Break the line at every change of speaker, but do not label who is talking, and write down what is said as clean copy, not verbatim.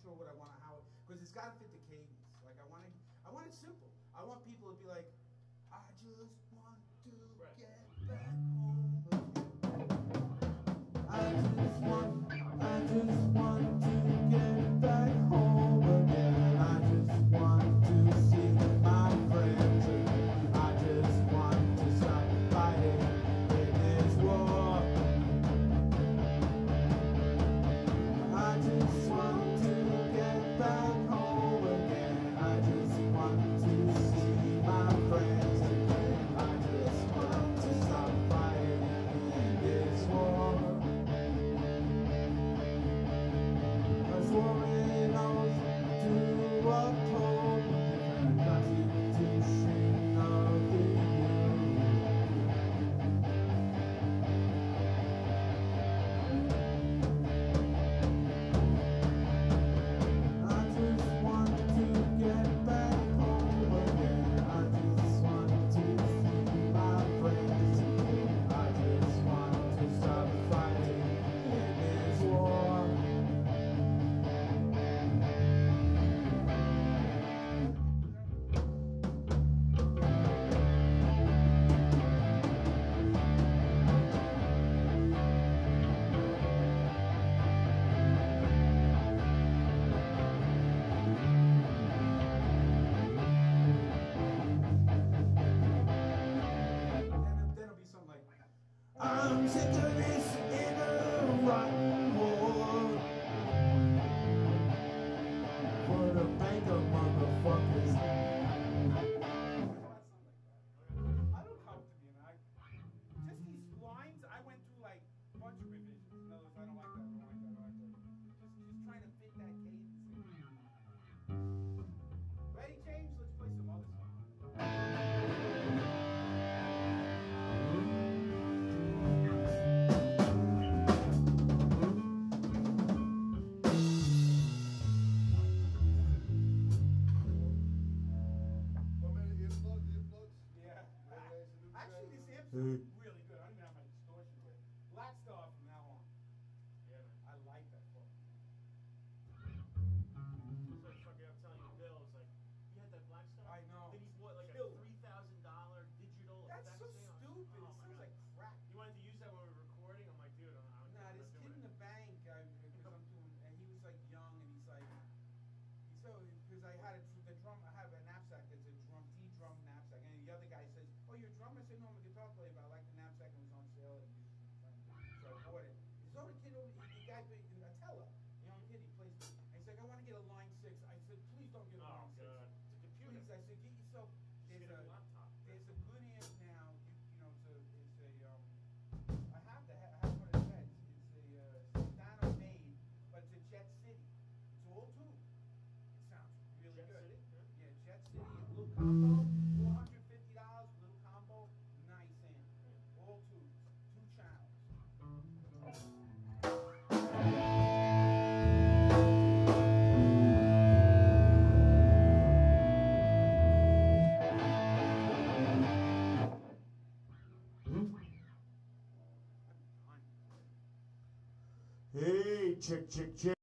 sure what I want, how, because it's got to fit the cadence. Like I want it simple. I want people to be like, I just want to get back home again. I just want to get back home again. I just want to see my friends again. I just want to stop fighting in this war. I just want to get back home again. I just want to see my friends again. I just want to stop fighting in this war. Cause warring knows to uphold the Constitution of the I just want to get back home again. I just want to see my friends again. I just want to stop fighting in this war. Then it'll be something like, I'm sick of this inner rotten war. For the bank of motherfuckers. I don't have to be, and just these lines, I went through like a bunch of revisions. In other words, I don't like that, I don't like that, I don't like that. Just trying to fit that cadence in. Ready, James? Let's play some other stuff. Yeah. Actually, this amp's really good. I don't even have my distortion with it. Black Star from now on.
Yeah, man.
I like that fucking.
It's like fucking, I'm telling you, Bill, it's like, you had that Black Star?
I know.
Then he bought like
Killer.
a $3,000 digital
That's
effects
so
thing.
stupid.
Oh
It
my
sounds
God.
like crap.
You wanted to use that when we were recording? I'm like, dude, I'm
Nah,
not
this
doing
kid in
it.
the bank, because I'm doing, and he was like young, and he's so, because I had the drum, I have a knapsack that's a D-drum knapsack, and the other guy says, oh, you're a drummer? I said, no, I'm a guitar player, but I like the knapsack, and it was on sale, and so I bought it. He said, oh, the kid, the guy, a teller, young kid, he plays, and he's like, I want to get a line 6. I said, please don't get a
Oh,
line 6.
God. It's a computer.
Please, I said, get yourself,
Just get a laptop.
there's a good amp now, you know, I have one of the heads. It's a Santana made, but it's a Jet City. It's all tube. It sounds really
Jet
good.
City?
Yeah, Jet City, a little combo, $450, little combo, nice amp. All tubes, 2 channels. Hey, check, check, check.